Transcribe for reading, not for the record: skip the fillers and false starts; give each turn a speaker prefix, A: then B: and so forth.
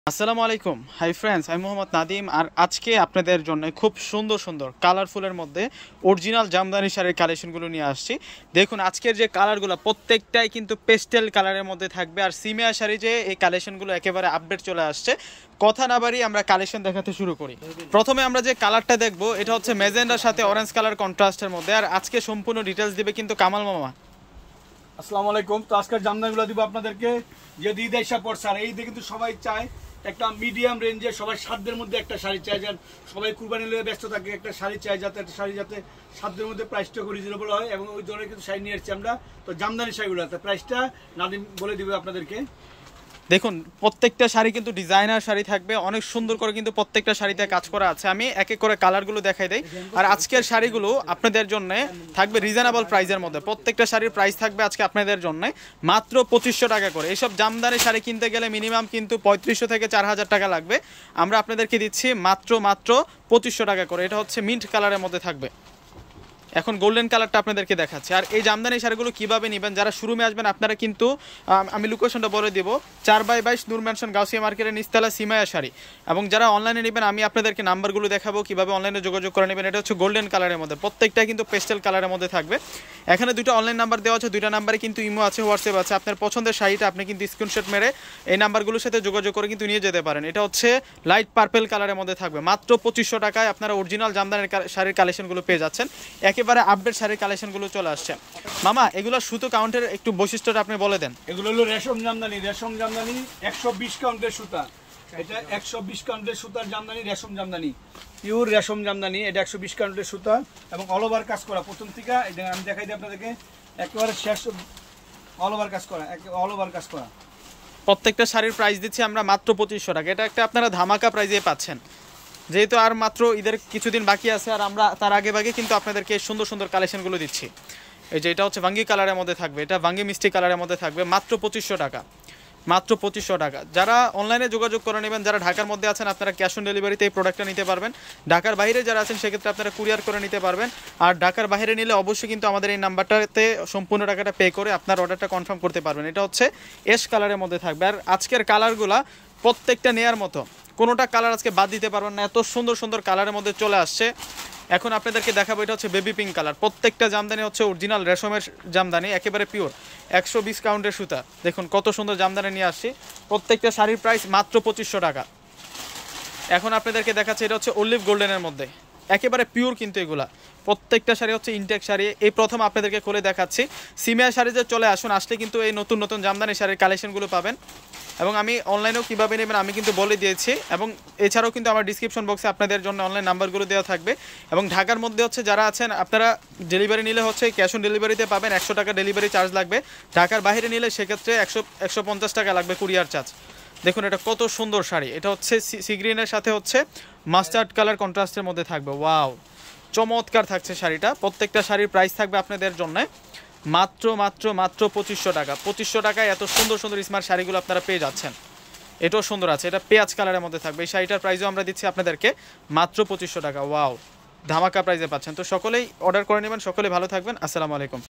A: আসসালামু আলাইকুম। Hi friends, আমি মোহাম্মদ নাদিম। আর আজকে আপনাদের জন্য খুব সুন্দর সুন্দর কালারফুলের মধ্যে অরিজিনাল জামদানি শাড়ির কালেকশনগুলো নিয়ে আসছি। দেখুন আজকের যে কালারগুলো প্রত্যেকটাই কিন্তু পেস্টেল কালারের মধ্যে থাকবে। আর সিমিয়া শাড়ি যে এই কালেকশনগুলো একেবারে আপডেট চলে আসছে। কথা না বাড়িয়ে আমরা কালেকশন দেখাতে শুরু করি। প্রথমে আমরা যে কালারটা দেখবো এটা হচ্ছে ম্যাজেন্ডার সাথে অরেঞ্জ কালার কন্ট্রাস্টের মধ্যে। আর আজকে সম্পূর্ণ ডিটেলস দিবে কিন্তু কামাল মামা।
B: আসসালামু আলাইকুম। তো আজকের জামদানিগুলো দিব আপনাদেরকে, যে ঈদ এসে পড়ছে আর এই দিয়ে কিন্তু সবাই চায় একটা মিডিয়াম রেঞ্জে, সবাই সাধ্যের মধ্যে একটা শাড়ি চাই। যার সবাই কুরবানি নিয়ে ব্যস্ত থাকে, একটা শাড়ি চাই যাতে একটা শাড়ি যাতে সাধ্যের মধ্যে প্রাইসটা রিজনেবল হয়, এবং ওই ধরনের কিন্তু শাড়ি নিয়ে এসেছি আমরা। তো জামদানি শাড়িগুলো প্রাইসটা নাদিম বলে দিবে আপনাদেরকে।
A: দেখুন প্রত্যেকটা শাড়ি কিন্তু ডিজাইনার শাড়ি থাকবে, অনেক সুন্দর করে কিন্তু প্রত্যেকটা শাড়িতে কাজ করা আছে। আমি এক এক করে কালারগুলো দেখাই দেই। আর আজকের শাড়িগুলো আপনাদের জন্য থাকবে রিজনেবল প্রাইসের মধ্যে। প্রত্যেকটা শাড়ির প্রাইস থাকবে আজকে আপনাদের জন্য মাত্র 2500 টাকা করে। এইসব জামদানি শাড়ি কিনতে গেলে মিনিমাম কিন্তু 3500 থেকে 4000 টাকা লাগবে। আমরা আপনাদেরকে দিচ্ছি মাত্র 2500 টাকা করে। এটা হচ্ছে মিন্ট কালারের মধ্যে থাকবে। এখন গোল্ডেন কালারটা আপনাদেরকে দেখাচ্ছি। আর এই জামদানি শাড়িগুলো কীভাবে নেবেন, যারা শোরুমে আসবেন আপনারা কিন্তু আমি লোকেশনটা বলে দিব, 4/22 নূর ম্যানশন গাউসিয়া মার্কেটের নিচতলা সিমায়া শাড়ি। এবং যারা অনলাইনে নেবেন আমি আপনাদেরকে নাম্বারগুলো দেখাবো কীভাবে অনলাইনে যোগাযোগ করে নেবেন। এটা হচ্ছে গোল্ডেন কালারের মধ্যে, প্রত্যেকটা কিন্তু পেস্টেল কালারের মধ্যে থাকবে। এখানে দুটো অনলাইন নাম্বার দেওয়া আছে, দুইটা নাম্বারে কিন্তু ইমো আছে, হোয়াটসঅ্যাপ আছে। আপনার পছন্দের শাড়িটা আপনি কিন্তু স্ক্রিনশট মেরে এই নাম্বারগুলোর সাথে যোগাযোগ করে কিন্তু নিয়ে যেতে পারেন। এটা হচ্ছে লাইট পার্পেল কালারের মধ্যে থাকবে। মাত্র 2500 টাকায় আপনারা অরিজিনাল জামদানির শাড়ির কালেকশনগুলো পেয়ে যাচ্ছেন। একেবারে আপডেট শাড়ির কালেকশনগুলো চলে আসছে। মামা এগুলো সুতো কাউন্টের একটু বৈশিষ্ট্যটা আপনি বলে দেন।
B: এগুলো হলো রেশম জামদানি। রেশম জামদানি 120 কাউন্টের সুতা। এটা 120 কাউন্টের সুতার জামদানি, রেশম জামদানি, পিওর রেশম জামদানি। এটা 120 কাউন্টের সুতা এবং অল ওভার কাজ করা। প্রথম থেকে এটা আমি দেখাই দিই আপনাদেরকে, একেবারে শেষ অল ওভার কাজ করা, অল ওভার কাজ করা।
A: প্রত্যেকটা শাড়ির প্রাইস দিচ্ছি আমরা মাত্র 2500 টাকা। এটা একটা আপনারা ধামাকা প্রাইজে পাচ্ছেন, যেহেতু আর মাত্র ঈদের কিছুদিন বাকি আছে। আর আমরা তার আগে কিন্তু আপনাদেরকে সুন্দর সুন্দর কালেকশনগুলো দিচ্ছি। এই যে এটা হচ্ছে ভাঙ্গি কালারের মধ্যে থাকবে, এটা ভাঙ্গি মিষ্টি কালারের মধ্যে থাকবে, মাত্র 2500 টাকা। মাত্র 2500 টাকা। যারা অনলাইনে যোগাযোগ করে নেবেন, যারা ঢাকার মধ্যে আছেন আপনারা ক্যাশ অন ডেলিভারিতে এই প্রোডাক্টটা নিতে পারবেন। ঢাকার বাইরে যারা আছেন সেক্ষেত্রে আপনারা কুরিয়ার করে নিতে পারবেন। আর ঢাকার বাইরে নিলে অবশ্যই কিন্তু আমাদের এই নাম্বারটাতে সম্পূর্ণ টাকাটা পে করে আপনার অর্ডারটা কনফার্ম করতে পারবেন। এটা হচ্ছে এস কালারের মধ্যে থাকবে। আর আজকের কালারগুলা প্রত্যেকটা নেয়ার মতো, কোনোটা কালার আজকে বাদ দিতে পারবেন না, এত সুন্দর সুন্দর কালারের মধ্যে চলে আসছে। এখন আপনাদেরকে দেখাবো এটা হচ্ছে বেবি পিঙ্ক কালার। প্রত্যেকটা জামদানি হচ্ছে অরিজিনাল রেশমের জামদানি, একেবারে পিওর 120 কাউন্টের সুতা। দেখুন কত সুন্দর জামদানি নিয়ে আসছি। প্রত্যেকটা শাড়ির প্রাইস মাত্র 2500 টাকা। এখন আপনাদেরকে দেখাচ্ছে এটা হচ্ছে অলিভ গোল্ডেনের মধ্যে, একেবারে পিওর কিন্তু এগুলা। প্রত্যেকটা শাড়ি হচ্ছে ইনটেক শাড়ি। এই প্রথম আপনাদেরকে খুলে দেখাচ্ছি। সিমিয়া শাড়ি যে চলে আসুন, আসলে কিন্তু এই নতুন নতুন জামদানি শাড়ির কালেকশনগুলো পাবেন। এবং আমি অনলাইনেও কীভাবে নেবেন আমি কিন্তু বলে দিয়েছি। এবং এছাড়াও কিন্তু আমার ডিসক্রিপশন বক্সে আপনাদের জন্য অনলাইন নাম্বারগুলো দেওয়া থাকবে। এবং ঢাকার মধ্যে হচ্ছে যারা আছেন আপনারা ডেলিভারি নিলে হচ্ছে ক্যাশ অন ডেলিভারিতে পাবেন, 100 টাকা ডেলিভারি চার্জ লাগবে। ঢাকার বাইরে নিলে সেক্ষেত্রে 150 টাকা লাগবে কুরিয়ার চার্জ। দেখুন এটা কত সুন্দর শাড়ি। এটা হচ্ছে সি গ্রিনের সাথে হচ্ছে মাস্টার্ড কালার কন্ট্রাস্টের মধ্যে থাকবে। ওয়াও, চমৎকার থাকছে শাড়িটা। প্রত্যেকটা শাড়ির প্রাইস থাকবে আপনাদের জন্য মাত্র মাত্র মাত্র 2500 টাকা। 2500 টাকায় এত সুন্দর সুন্দর স্মার্ট শাড়িগুলো আপনারা পেয়ে যাচ্ছেন। এটাও সুন্দর আছে, এটা পেঁয়াজ কালারের মধ্যে থাকবে। এই শাড়িটার প্রাইসও আমরা দিচ্ছি আপনাদেরকে মাত্র 2500 টাকা। ওয়াও, ধামাকা প্রাইসে পাচ্ছেন। তো সকলেই অর্ডার করে নেবেন, সকলেই ভালো থাকবেন। আসসালামু আলাইকুম।